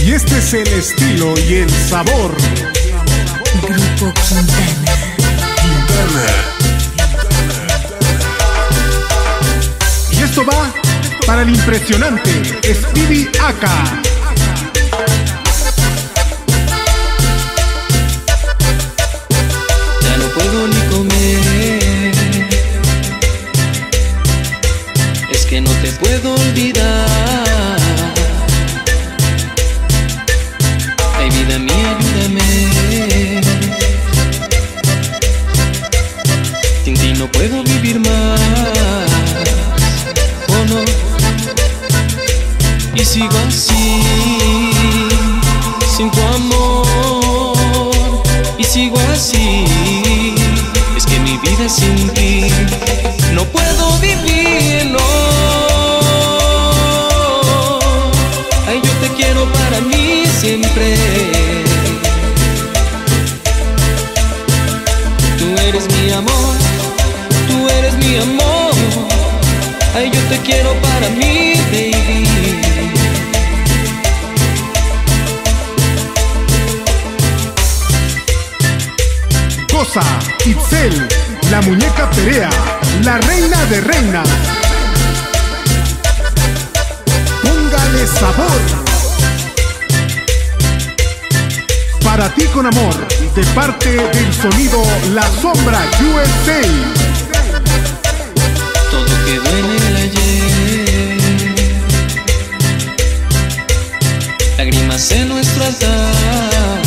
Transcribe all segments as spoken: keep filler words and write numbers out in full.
Y este es el estilo y el sabor. Grupo Quintana. Quintana. Y esto va para el impresionante Speedy Aka. Ya no puedo ni comer, es que no te puedo olvidar. Ay, vida mía, ayúdame, sin ti no puedo vivir más. Oh no, y sigo así, sin tu amor, y sigo así. Es que mi vida sin ti no puedo vivir, no. Ay, yo te quiero para mí siempre. Tú eres mi amor, tú eres mi amor. Ay, yo te quiero para mí, baby. Goza, Itzel, la muñeca Perea, la reina de reinas. Póngale sabor. Para ti con amor, de parte del sonido La Sombra U S A. Todo quedó en el ayer, lágrimas en nuestro altar.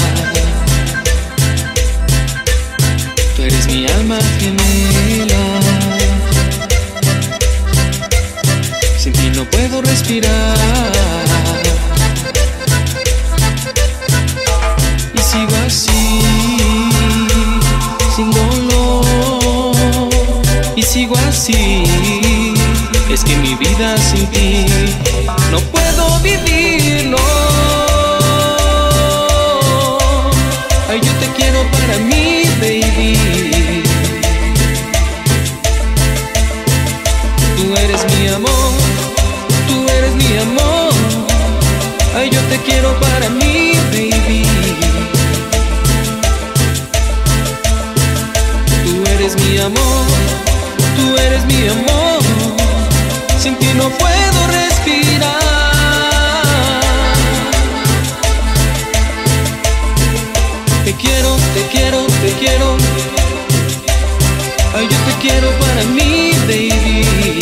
Tú eres mi alma gemela, sin ti no puedo respirar. Y sigo así, sin dolor, y sigo así. Es que mi vida sin ti no puedo vivir, no. Ay, yo te quiero para mí, baby. Tú eres mi amor, tú eres mi amor. Ay, yo te quiero para mí, baby. Tú eres mi amor, tú eres mi amor. Sin ti no puedo respirar. Te quiero, te quiero, te quiero. Ay, yo te quiero para mí, baby.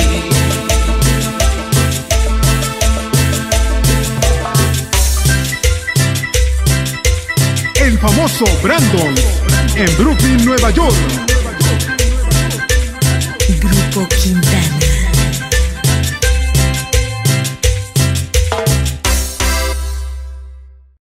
El famoso Brandon, en Brooklyn, Nueva York. Grupo Quintana.